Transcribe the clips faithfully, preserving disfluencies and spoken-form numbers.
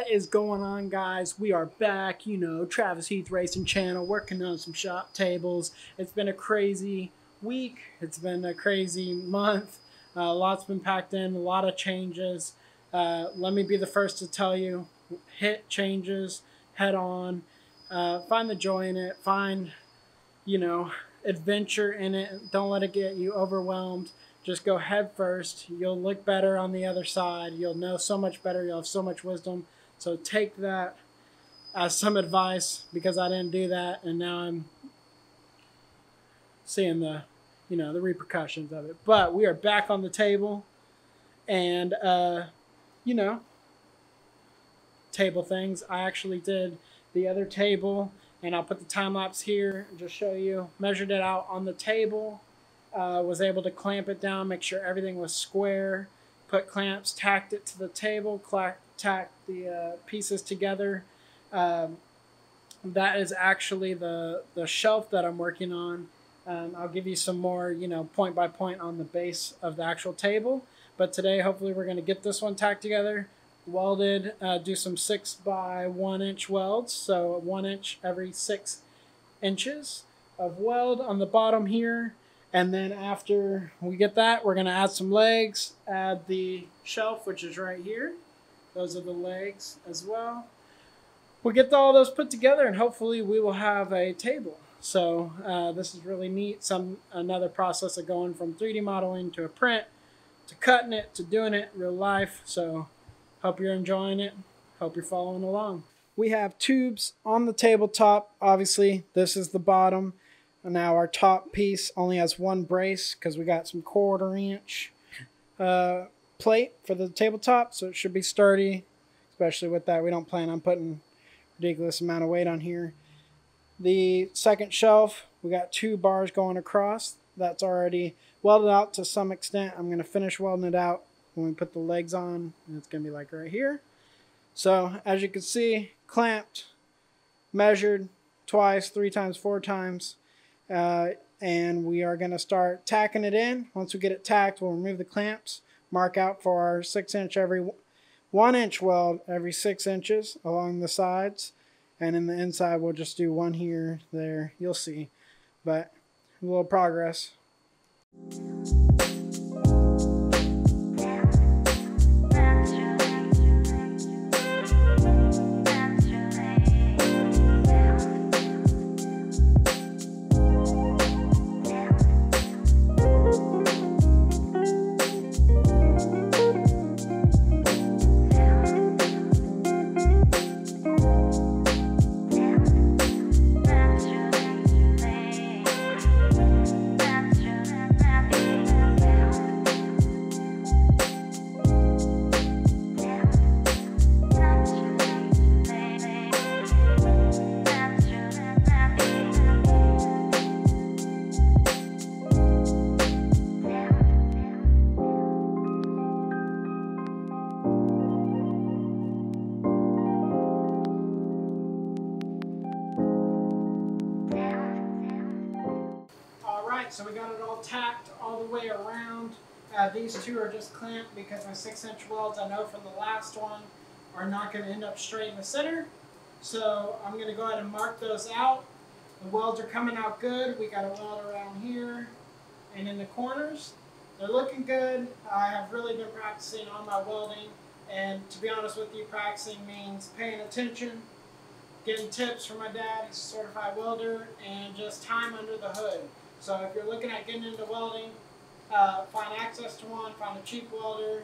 What is going on, guys? We are back, you know, Travis Heath Racing Channel, working on some shop tables. It's been a crazy week. It's been a crazy month. Uh, a lot's been packed in, a lot of changes. Uh, let me be the first to tell you, hit changes head on. Uh, find the joy in it. Find, you know, adventure in it. Don't let it get you overwhelmed. Just go head first. You'll look better on the other side. You'll know so much better. You'll have so much wisdom. So take that as some advice, because I didn't do that, and now I'm seeing the, you know, the repercussions of it. But we are back on the table, and uh, you know, table things. I actually did the other table, and I'll put the time lapse here and just show you. Measured it out on the table. Uh, was able to clamp it down, make sure everything was square, put clamps, tacked it to the table, tacked the uh, pieces together. Um, that is actually the, the shelf that I'm working on. Um, I'll give you some more, you know, point by point on the base of the actual table. But today, hopefully, we're going to get this one tacked together, welded, uh, do some six by one inch welds. So one inch every six inches of weld on the bottom here. And then after we get that, we're going to add some legs, add the shelf, which is right here. Those are the legs as well. We'll get all those put together, and hopefully we will have a table. So uh, this is really neat. Some another process of going from three D modeling to a print, to cutting it, to doing it in real life. So hope you're enjoying it. Hope you're following along. We have tubes on the tabletop. Obviously, this is the bottom. And now our top piece only has one brace because we got some quarter inch uh, plate for the tabletop, so it should be sturdy, especially with that. We don't plan on putting ridiculous amount of weight on here. The second shelf, we got two bars going across. That's already welded out to some extent. I'm going to finish welding it out when we put the legs on, and it's going to be like right here. So as you can see, clamped, measured twice, three times, four times. Uh, and we are going to start tacking it in. Once we get it tacked, we'll remove the clamps, mark out for our six inch every one inch weld every six inches along the sides. And in the inside, we'll just do one here, there, you'll see. But a little progress. So we got it all tacked all the way around. Uh, these two are just clamped because my six inch welds, I know from the last one, are not going to end up straight in the center. So I'm going to go ahead and mark those out. The welds are coming out good. We got a weld around here and in the corners. They're looking good. I have really been practicing on my welding, and to be honest with you, practicing means paying attention, getting tips from my dad, he's a certified welder, and just time under the hood. So if you're looking at getting into welding, uh, find access to one, find a cheap welder,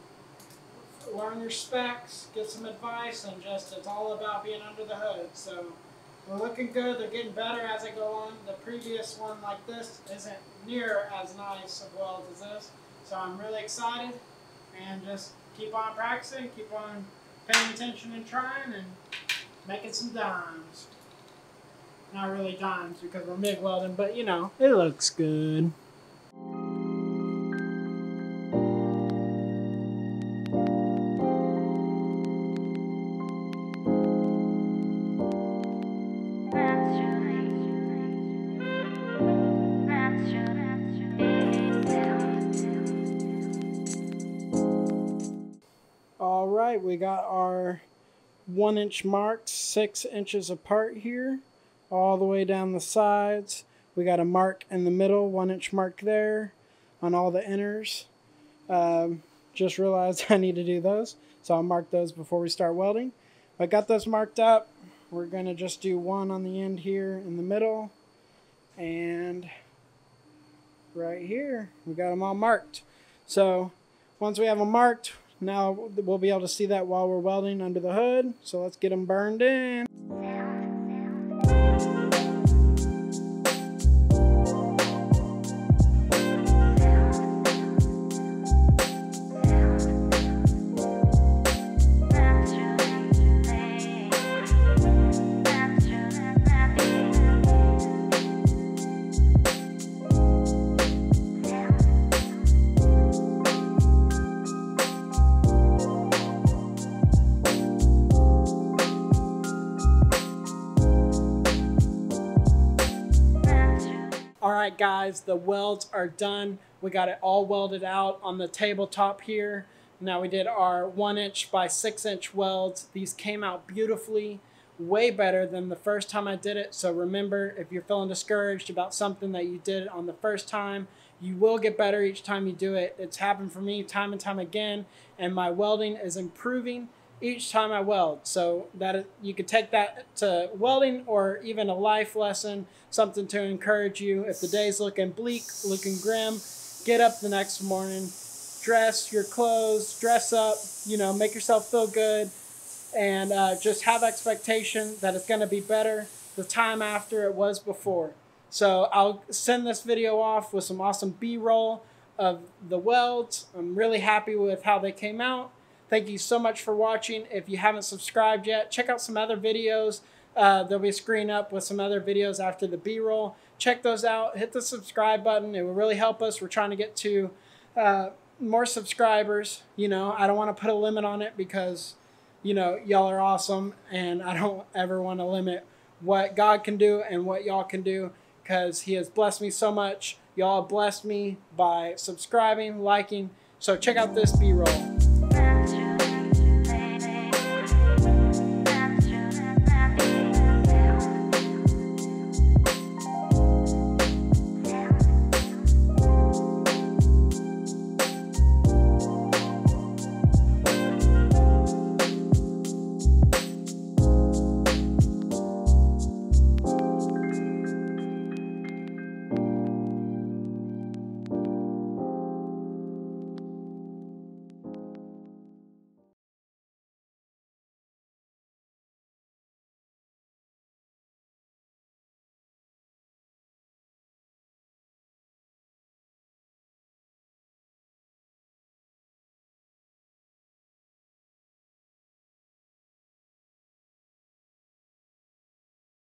learn your specs, get some advice, and just it's all about being under the hood. So they're looking good, they're getting better as I go on. The previous one like this isn't near as nice of weld as this. So I'm really excited, and just keep on practicing, keep on paying attention and trying, and making some dimes. Not really dimes because we're MIG welding, but you know, it looks good. All right, we got our one inch marks six inches apart here, all the way down the sides. We got a mark in the middle, one inch mark there on all the inners. Um, just realized I need to do those, so I'll mark those before we start welding. I got those marked up. We're going to just do one on the end here in the middle, and right here we got them all marked. So once we have them marked, now we'll be able to see that while we're welding under the hood. So let's get them burned in. Alright guys, the welds are done. We got it all welded out on the tabletop here. Now we did our one inch by six inch welds. These came out beautifully, way better than the first time I did it. So remember, if you're feeling discouraged about something that you did on the first time, you will get better each time you do it. It's happened for me time and time again, and my welding is improving each time I weld. So that you could take that to welding, or even a life lesson, something to encourage you. If the day's looking bleak, looking grim, get up the next morning, dress your clothes, dress up, you know, make yourself feel good, and uh, just have expectation that it's going to be better the time after it was before. So I'll send this video off with some awesome B-roll of the welds. I'm really happy with how they came out. Thank you so much for watching. If you haven't subscribed yet, check out some other videos. Uh, there'll be a screen up with some other videos after the B-roll. Check those out. Hit the subscribe button. It will really help us. We're trying to get to uh, more subscribers. You know, I don't want to put a limit on it because, you know, y'all are awesome, and I don't ever want to limit what God can do and what y'all can do, because He has blessed me so much. Y'all have blessed me by subscribing, liking. So check out this B-roll.